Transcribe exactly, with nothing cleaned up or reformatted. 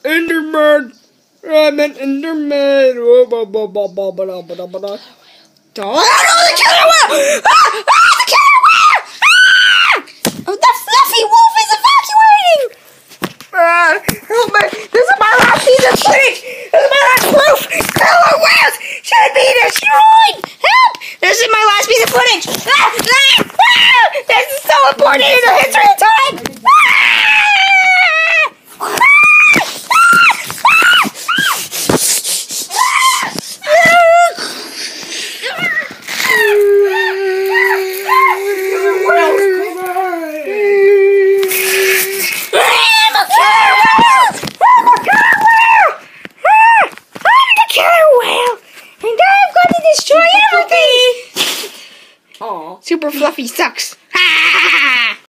Enderman! I'm an Enderman! Oh, blah, blah, blah, blah, blah, blah, blah, blah. Oh no, the killer whale! Ah! Ah! The killer whale! Ah! Oh, the fluffy wolf is evacuating! Ah! Help me! This is my last piece of footage! This is my last proof! Killer whales should be destroyed! Help! This is my last piece of footage! Ah! Ah! Ah! This is so important in the history of time! Ah! Super fluffy sucks.